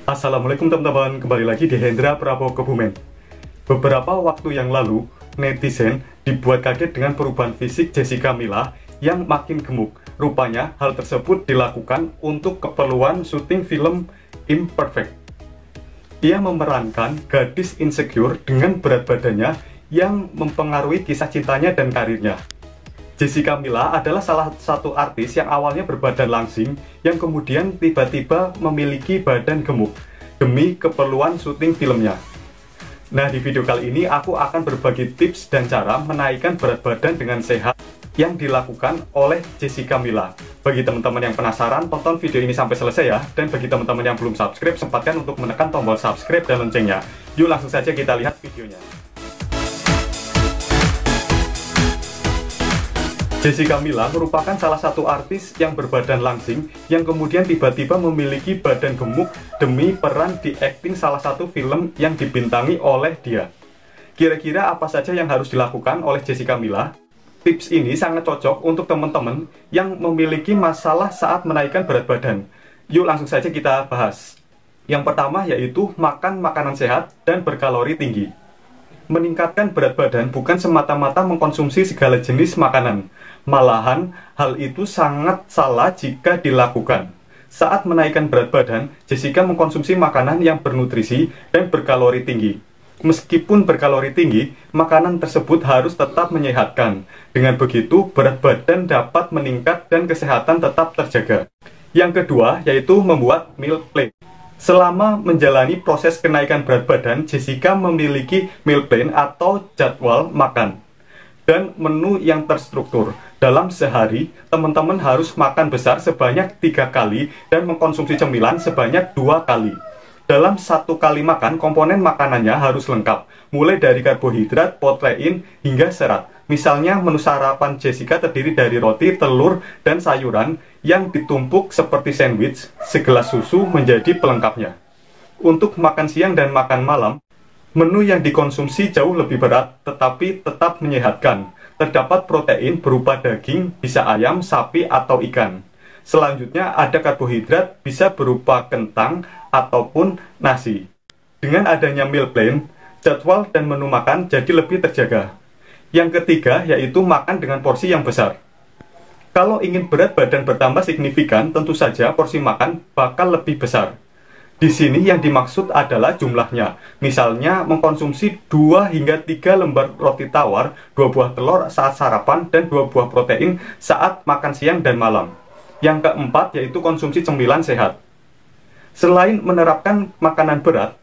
Assalamualaikum teman-teman, kembali lagi di Hendra Prabowo Kebumen. Beberapa waktu yang lalu, netizen dibuat kaget dengan perubahan fisik Jessica Mila yang makin gemuk. Rupanya hal tersebut dilakukan untuk keperluan syuting film Imperfect. Ia memerankan gadis insecure dengan berat badannya yang mempengaruhi kisah cintanya dan karirnya. Jessica Mila adalah salah satu artis yang awalnya berbadan langsing yang kemudian tiba-tiba memiliki badan gemuk demi keperluan syuting filmnya. Nah, di video kali ini aku akan berbagi tips dan cara menaikkan berat badan dengan sehat yang dilakukan oleh Jessica Mila. Bagi teman-teman yang penasaran, tonton video ini sampai selesai ya. Dan bagi teman-teman yang belum subscribe, sempatkan untuk menekan tombol subscribe dan loncengnya. Yuk langsung saja kita lihat videonya. Jessica Mila merupakan salah satu artis yang berbadan langsing yang kemudian tiba-tiba memiliki badan gemuk demi peran di akting salah satu film yang dibintangi oleh dia. Kira-kira apa saja yang harus dilakukan oleh Jessica Mila? Tips ini sangat cocok untuk teman-teman yang memiliki masalah saat menaikkan berat badan. Yuk langsung saja kita bahas. Yang pertama yaitu makan makanan sehat dan berkalori tinggi. Meningkatkan berat badan bukan semata-mata mengkonsumsi segala jenis makanan. Malahan, hal itu sangat salah jika dilakukan. Saat menaikkan berat badan, Jessica mengkonsumsi makanan yang bernutrisi dan berkalori tinggi. Meskipun berkalori tinggi, makanan tersebut harus tetap menyehatkan. Dengan begitu, berat badan dapat meningkat dan kesehatan tetap terjaga. Yang kedua, yaitu membuat meal plan. Selama menjalani proses kenaikan berat badan, Jessica memiliki meal plan atau jadwal makan dan menu yang terstruktur. Dalam sehari, teman-teman harus makan besar sebanyak 3 kali dan mengkonsumsi cemilan sebanyak 2 kali. Dalam satu kali makan, komponen makanannya harus lengkap, mulai dari karbohidrat, protein, hingga serat. Misalnya, menu sarapan Jessica terdiri dari roti, telur, dan sayuran yang ditumpuk seperti sandwich, segelas susu menjadi pelengkapnya. Untuk makan siang dan makan malam, menu yang dikonsumsi jauh lebih berat, tetapi tetap menyehatkan. Terdapat protein berupa daging, bisa ayam, sapi, atau ikan. Selanjutnya ada karbohidrat, bisa berupa kentang ataupun nasi. Dengan adanya meal plan, jadwal dan menu makan jadi lebih terjaga. Yang ketiga yaitu makan dengan porsi yang besar. Kalau ingin berat badan bertambah signifikan, tentu saja porsi makan bakal lebih besar. Di sini yang dimaksud adalah jumlahnya. Misalnya mengkonsumsi 2 hingga 3 lembar roti tawar, 2 buah telur saat sarapan, dan 2 buah protein saat makan siang dan malam. Yang keempat yaitu konsumsi cemilan sehat. Selain menerapkan makanan berat,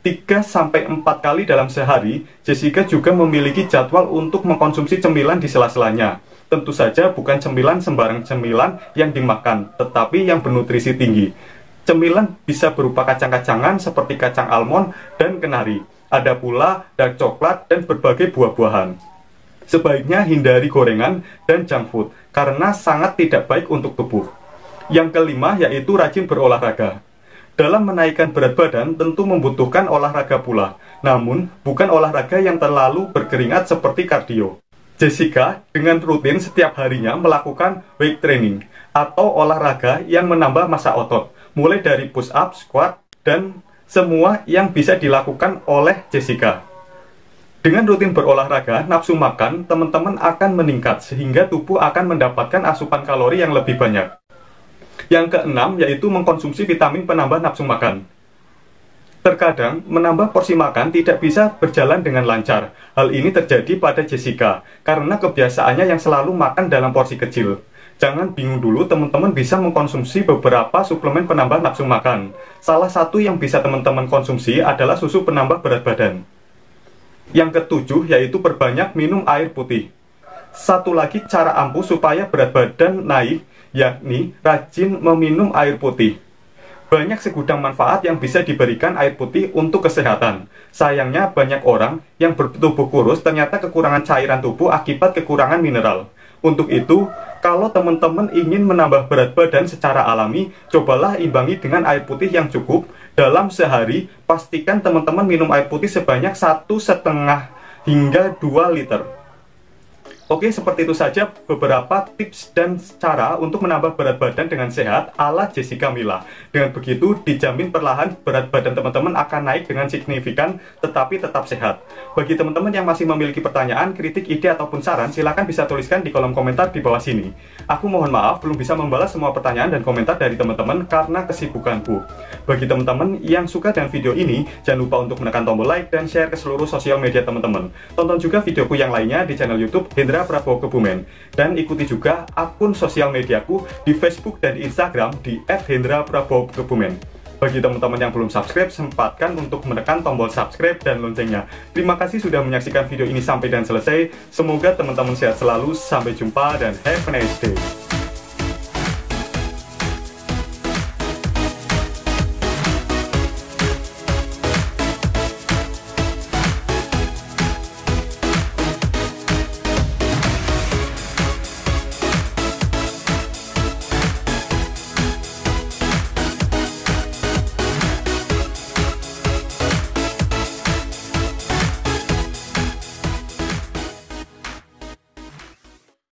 3-4 kali dalam sehari, Jessica juga memiliki jadwal untuk mengkonsumsi cemilan di sela-selanya. Tentu saja bukan cemilan sembarang cemilan yang dimakan, tetapi yang bernutrisi tinggi. Cemilan bisa berupa kacang-kacangan seperti kacang almond dan kenari. Ada pula dark coklat dan berbagai buah-buahan. Sebaiknya hindari gorengan dan junk food karena sangat tidak baik untuk tubuh. Yang kelima yaitu rajin berolahraga. Dalam menaikkan berat badan tentu membutuhkan olahraga pula, namun bukan olahraga yang terlalu berkeringat seperti kardio. Jessica dengan rutin setiap harinya melakukan weight training atau olahraga yang menambah massa otot, mulai dari push up, squat, dan semua yang bisa dilakukan oleh Jessica. Dengan rutin berolahraga, nafsu makan teman-teman akan meningkat sehingga tubuh akan mendapatkan asupan kalori yang lebih banyak. Yang keenam yaitu mengkonsumsi vitamin penambah nafsu makan. Terkadang menambah porsi makan tidak bisa berjalan dengan lancar. Hal ini terjadi pada Jessica karena kebiasaannya yang selalu makan dalam porsi kecil. Jangan bingung dulu, teman-teman bisa mengkonsumsi beberapa suplemen penambah nafsu makan. Salah satu yang bisa teman-teman konsumsi adalah susu penambah berat badan. Yang ketujuh yaitu perbanyak minum air putih. Satu lagi cara ampuh supaya berat badan naik, yakni rajin meminum air putih. Banyak segudang manfaat yang bisa diberikan air putih untuk kesehatan. Sayangnya banyak orang yang bertubuh kurus ternyata kekurangan cairan tubuh akibat kekurangan mineral. Untuk itu, kalau teman-teman ingin menambah berat badan secara alami, cobalah imbangi dengan air putih yang cukup. Dalam sehari, pastikan teman-teman minum air putih sebanyak 1,5 hingga 2 liter. Oke, seperti itu saja beberapa tips dan cara untuk menambah berat badan dengan sehat ala Jessica Mila. Dengan begitu, dijamin perlahan berat badan teman-teman akan naik dengan signifikan, tetapi tetap sehat. Bagi teman-teman yang masih memiliki pertanyaan, kritik, ide, ataupun saran, silahkan bisa tuliskan di kolom komentar di bawah sini. Aku mohon maaf, belum bisa membalas semua pertanyaan dan komentar dari teman-teman karena kesibukanku. Bagi teman-teman yang suka dengan video ini, jangan lupa untuk menekan tombol like dan share ke seluruh sosial media teman-teman. Tonton juga videoku yang lainnya di channel YouTube Hendra Prabowo Kebumen, dan ikuti juga akun sosial mediaku di Facebook dan Instagram di @hendra_prabowo_kebumen. Bagi teman-teman yang belum subscribe, sempatkan untuk menekan tombol subscribe dan loncengnya. Terima kasih sudah menyaksikan video ini sampai dan selesai. Semoga teman-teman sehat selalu. Sampai jumpa dan have a nice day.